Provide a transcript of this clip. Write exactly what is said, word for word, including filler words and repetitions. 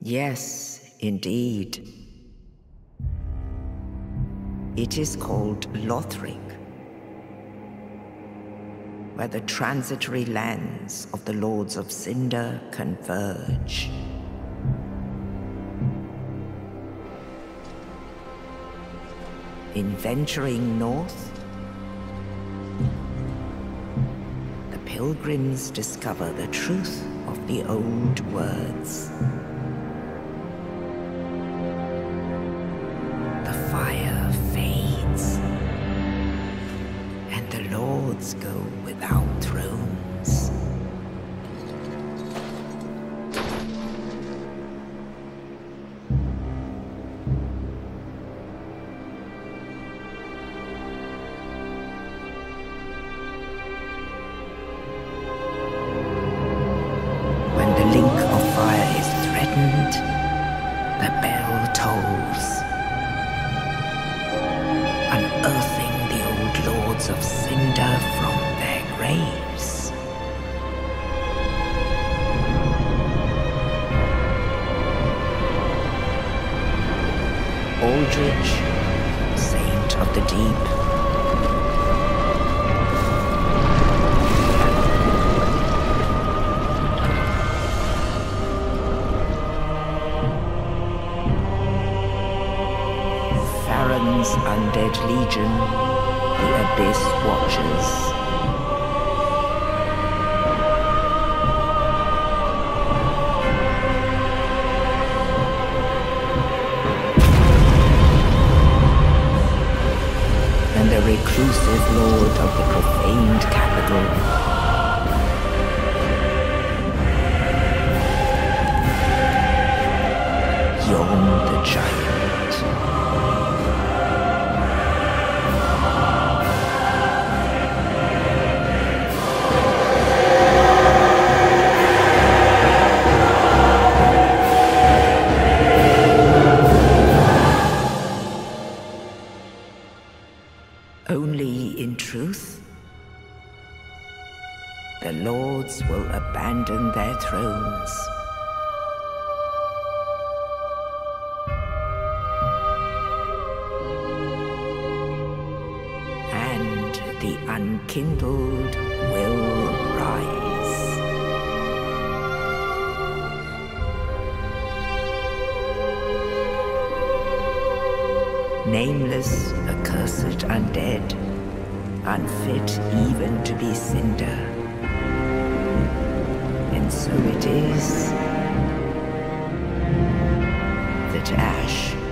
Yes, indeed. It is called Lothric, where the transitory lands of the Lords of Cinder converge. In venturing north, the pilgrims discover the truth of the old words. The fire fades, and the lords go without thrones. When the link of fire is threatened, the bell tolls, unearthing the old lords of Cinder from their graves. Aldrich, saint of the deep, Farron's undead legion, the Abyss Watchers. And the reclusive lord of the profaned capital, Yhorm the Giant. Only in truth, the lords will abandon their thrones. And the unkindled will rise. Nameless, accursed undead, unfit even to be cinder. And so it is that ash